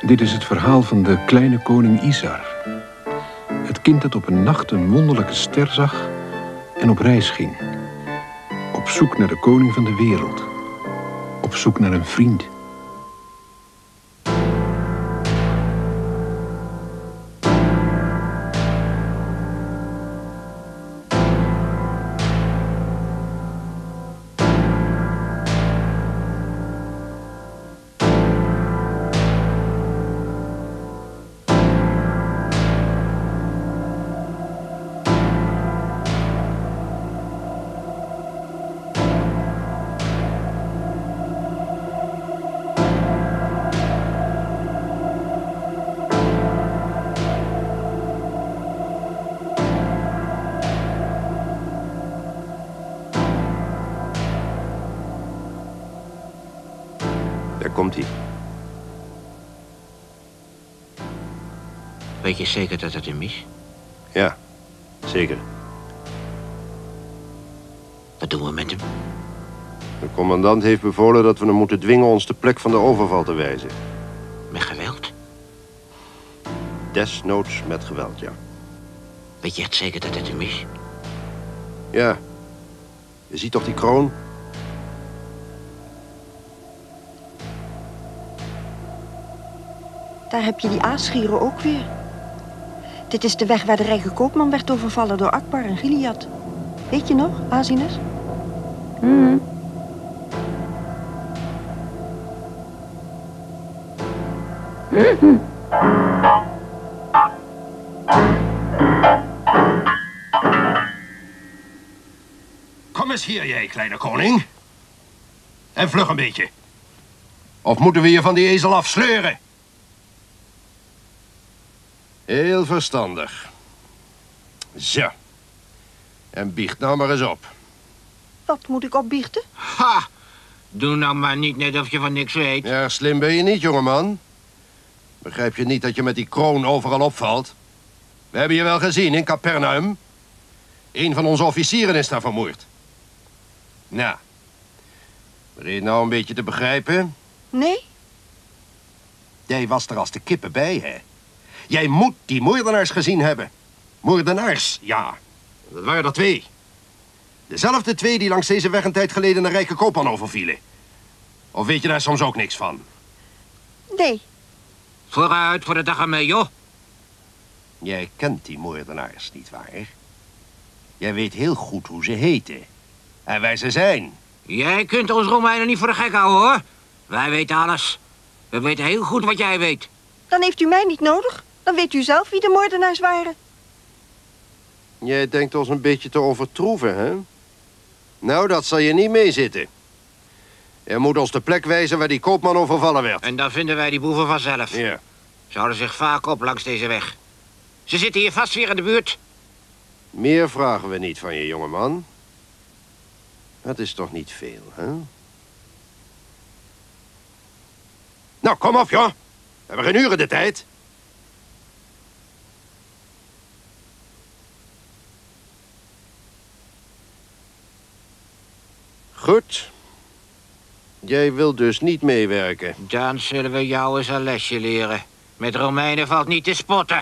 Dit is het verhaal van de kleine koning Isar. Het kind dat op een nacht een wonderlijke ster zag en op reis ging. Op zoek naar de koning van de wereld. Op zoek naar een vriend. Daar komt hij. Weet je zeker dat het hem is? Ja, zeker. Wat doen we met hem? De commandant heeft bevolen dat we hem moeten dwingen ons de plek van de overval te wijzen. Met geweld? Desnoods met geweld, ja. Weet je echt zeker dat het hem is? Ja. Je ziet toch die kroon? Daar heb je die aasgieren ook weer. Dit is de weg waar de rijke koopman werd overvallen door Akbar en Gilead. Weet je nog, Asinus? Kom eens hier, jij kleine koning. En vlug een beetje. Of moeten we je van die ezel afsleuren? Heel verstandig. Zo. En biecht nou maar eens op. Wat moet ik opbiechten? Ha! Doe nou maar niet net of je van niks weet. Ja, slim ben je niet, jongeman. Begrijp je niet dat je met die kroon overal opvalt? We hebben je wel gezien in Capernaum. Een van onze officieren is daar vermoord. Nou. Ben je nou een beetje te begrijpen? Nee? Jij was er als de kippen bij, hè? Jij moet die moordenaars gezien hebben. Moordenaars, ja. Dat waren er 2. Dezelfde 2 die langs deze weg een tijd geleden een rijke koopman overvielen. Of weet je daar soms ook niks van? Nee. Vooruit voor de dag ermee, joh. Jij kent die moordenaars, nietwaar? Jij weet heel goed hoe ze heten. En waar ze zijn. Jij kunt ons Romeinen niet voor de gek houden, hoor. Wij weten alles. We weten heel goed wat jij weet. Dan heeft u mij niet nodig. Dan weet u zelf wie de moordenaars waren. Jij denkt ons een beetje te overtroeven, hè? Nou, dat zal je niet meezitten. Je moet ons de plek wijzen waar die koopman overvallen werd. En dan vinden wij die boeven vanzelf. Ja. Ze houden zich vaak op langs deze weg. Ze zitten hier vast weer in de buurt. Meer vragen we niet van je, jongeman. Dat is toch niet veel, hè? Nou, kom op, joh. We hebben geen uren de tijd. Goed. Jij wilt dus niet meewerken. Dan zullen we jou eens een lesje leren. Met Romeinen valt niet te spotten.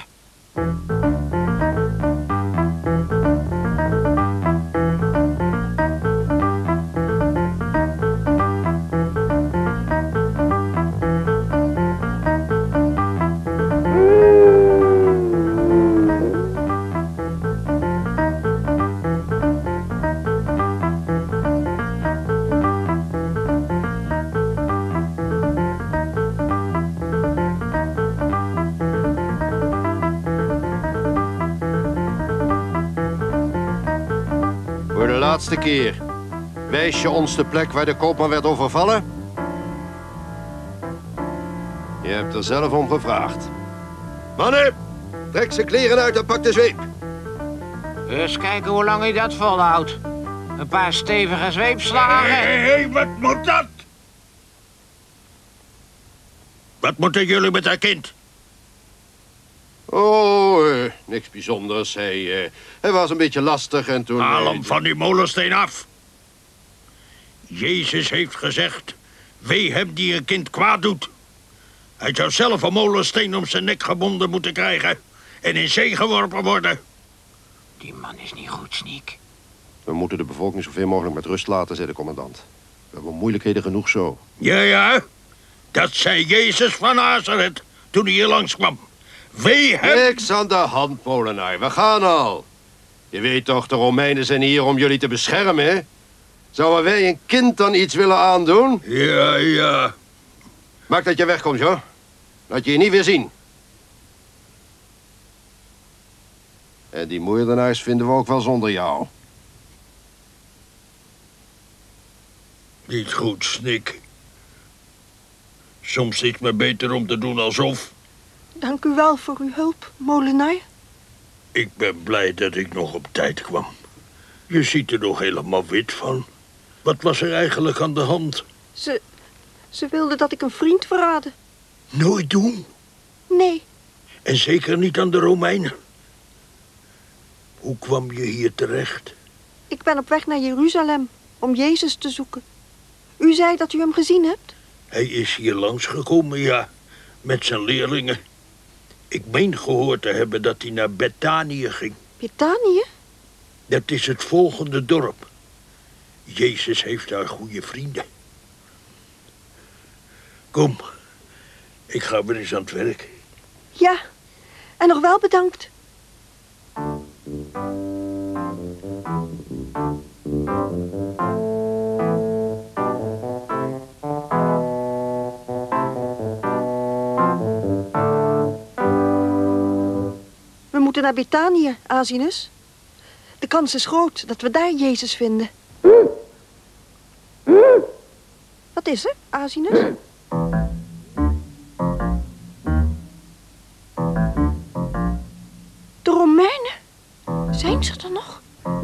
Voor de laatste keer. Wijs je ons de plek waar de koopman werd overvallen? Je hebt er zelf om gevraagd. Mannen, trek zijn kleren uit en pak de zweep. Eens kijken hoe lang hij dat volhoudt. Een paar stevige zweepslagen. Hé, wat moet dat? Wat moeten jullie met dat kind? Oh, niks bijzonders. Hij was een beetje lastig en toen... Haal hem van die molensteen af. Jezus heeft gezegd, wee hem die een kind kwaad doet. Hij zou zelf een molensteen om zijn nek gebonden moeten krijgen en in zee geworpen worden. Die man is niet goed, Sneak. We moeten de bevolking zoveel mogelijk met rust laten, zei de commandant. We hebben moeilijkheden genoeg zo. Ja, dat zei Jezus van Nazareth toen hij hier langskwam. Wee hem... Niks aan de hand, molenaar. We gaan al. Je weet toch, de Romeinen zijn hier om jullie te beschermen, hè? Zouden wij een kind dan iets willen aandoen? Ja. Maak dat je wegkomt, joh. Laat je niet weer zien. En die moordenaars vinden we ook wel zonder jou. Niet goed, Snik. Soms is het me beter om te doen alsof. Dank u wel voor uw hulp, molenaar. Ik ben blij dat ik nog op tijd kwam. Je ziet er nog helemaal wit van. Wat was er eigenlijk aan de hand? Ze wilde dat ik een vriend verraadde. Nooit doen. Nee, En zeker niet aan de Romeinen. Hoe kwam je hier terecht? ik ben op weg naar Jeruzalem om Jezus te zoeken. U zei dat u hem gezien hebt? Hij is hier langsgekomen, ja. Met zijn leerlingen. Ik meen gehoord te hebben dat hij naar Bethanië ging. Bethanië? Dat is het volgende dorp. Jezus heeft daar goede vrienden. Kom, ik ga weer eens aan het werk. Ja, en nog wel bedankt. We moeten naar Bethanië, Asinus. De kans is groot dat we daar Jezus vinden. Wat is er, Asinus? De Romeinen? Zijn ze er nog?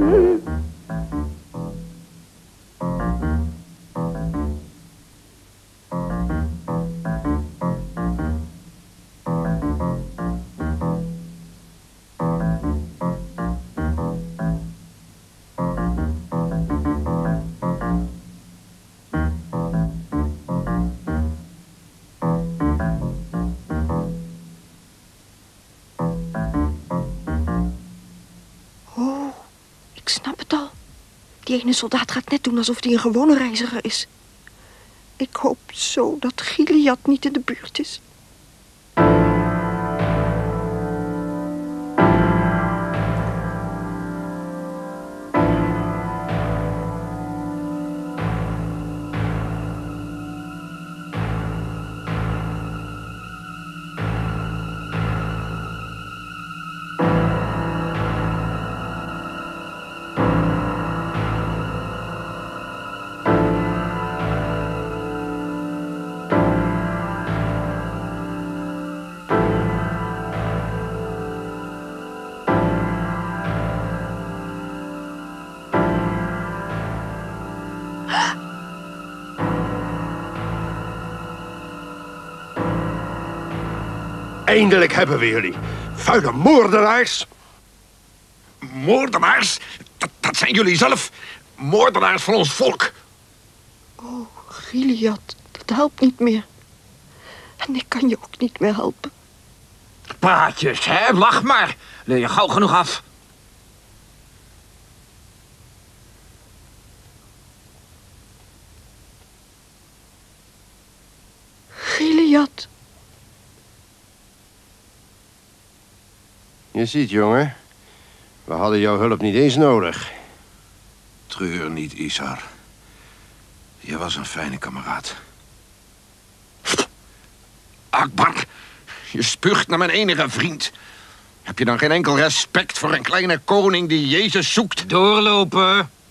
Ik snap het al. Die ene soldaat gaat net doen alsof hij een gewone reiziger is. Ik hoop zo dat Giliad niet in de buurt is. Eindelijk hebben we jullie. Vuile moordenaars. Moordenaars? Dat zijn jullie zelf. Moordenaars van ons volk. Oh, Giliad, dat helpt niet meer. En ik kan je ook niet meer helpen. Praatjes, hè? Lach maar. Leer je gauw genoeg af. Giliad. Je ziet, jongen. We hadden jouw hulp niet eens nodig. Treur niet, Isar. Je was een fijne kameraad. Akbar, je spuugt naar mijn enige vriend. Heb je dan geen enkel respect voor een kleine koning die Jezus zoekt? Doorlopen.